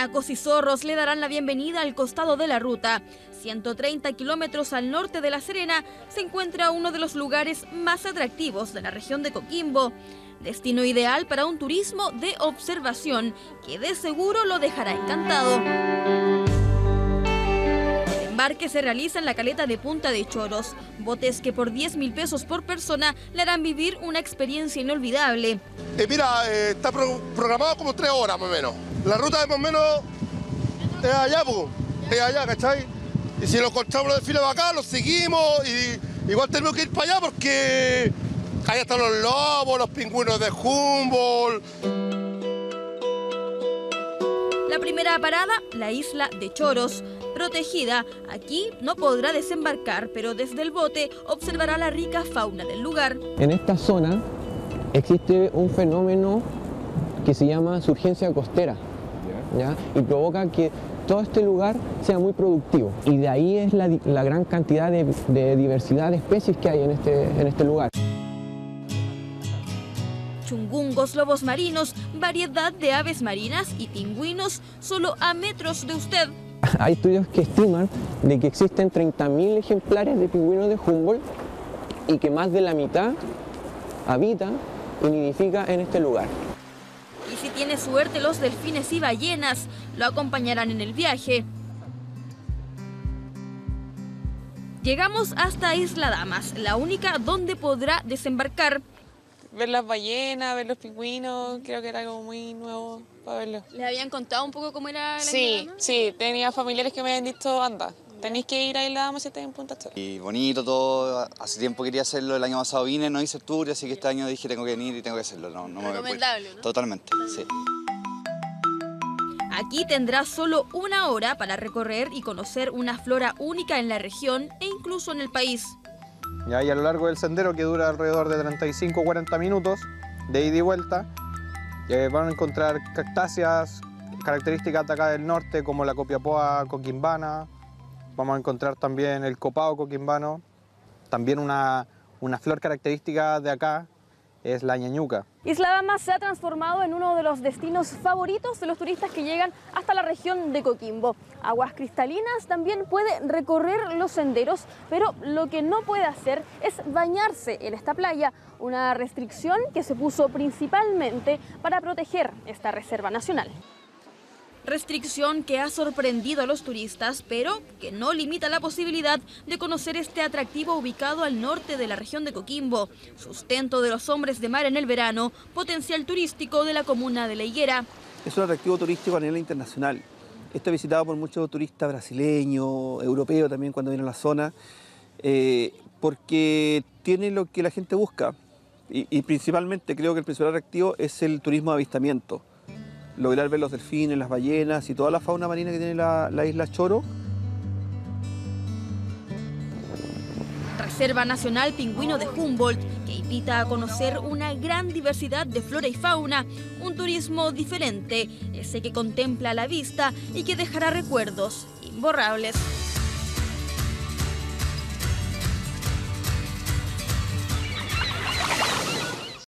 Guanacos y zorros le darán la bienvenida al costado de la ruta. 130 kilómetros al norte de La Serena se encuentra uno de los lugares más atractivos de la región de Coquimbo. Destino ideal para un turismo de observación que de seguro lo dejará encantado. El embarque se realiza en la caleta de Punta de Choros, botes que por 10.000 pesos por persona le harán vivir una experiencia inolvidable. Está programado como 3 horas más o menos. La ruta es más o menos es allá, es allá, ¿cachai? Y si lo encontramos los desfiles acá, los seguimos y igual tenemos que ir para allá porque allá están los lobos, los pingüinos de Humboldt. La primera parada, la isla de Choros. Protegida, aquí no podrá desembarcar, pero desde el bote observará la rica fauna del lugar. En esta zona existe un fenómeno que se llama surgencia costera, ¿ya? Y provoca que todo este lugar sea muy productivo. Y de ahí es la gran cantidad de diversidad de especies que hay en este lugar. Chungungos, lobos marinos, variedad de aves marinas y pingüinos solo a metros de usted. Hay estudios que estiman de que existen 30.000 ejemplares de pingüinos de Humboldt y que más de la mitad habita y nidifica en este lugar. Y si tiene suerte, los delfines y ballenas lo acompañarán en el viaje. Llegamos hasta Isla Damas, la única donde podrá desembarcar. Ver las ballenas, ver los pingüinos, creo que era algo muy nuevo para verlo. ¿Les habían contado un poco cómo era la Isla Damas? Sí, tenía familiares que me habían dicho, anda, tenéis que ir a Isla Damas si estáis en Punta Choros. Y bonito todo, hace tiempo quería hacerlo, el año pasado vine, no hice el tour, así que este año dije tengo que venir y tengo que hacerlo. No me recomendable, ¿no? Totalmente, sí. Aquí tendrá solo 1 hora para recorrer y conocer una flora única en la región e incluso en el país. Y a lo largo del sendero, que dura alrededor de 35 o 40 minutos de ida y vuelta, van a encontrar cactáceas, características de acá del norte, como la copiapoa coquimbana. Vamos a encontrar también el copao coquimbano. También una flor característica de acá es la ñañuca. Isla Damas se ha transformado en uno de los destinos favoritos de los turistas que llegan hasta la región de Coquimbo. Aguas cristalinas, también puede recorrer los senderos, pero lo que no puede hacer es bañarse en esta playa, una restricción que se puso principalmente para proteger esta reserva nacional. Restricción que ha sorprendido a los turistas, pero que no limita la posibilidad de conocer este atractivo ubicado al norte de la región de Coquimbo, sustento de los hombres de mar en el verano, potencial turístico de la comuna de La Higuera. Es un atractivo turístico a nivel internacional. Está visitado por muchos turistas brasileños, europeos también cuando vienen a la zona, porque tiene lo que la gente busca. Y principalmente creo que el principal atractivo es el turismo de avistamiento. Lograr ver los delfines, las ballenas y toda la fauna marina que tiene la isla Choro. Reserva Nacional Pingüino de Humboldt, que invita a conocer una gran diversidad de flora y fauna, un turismo diferente, ese que contempla la vista y que dejará recuerdos imborrables.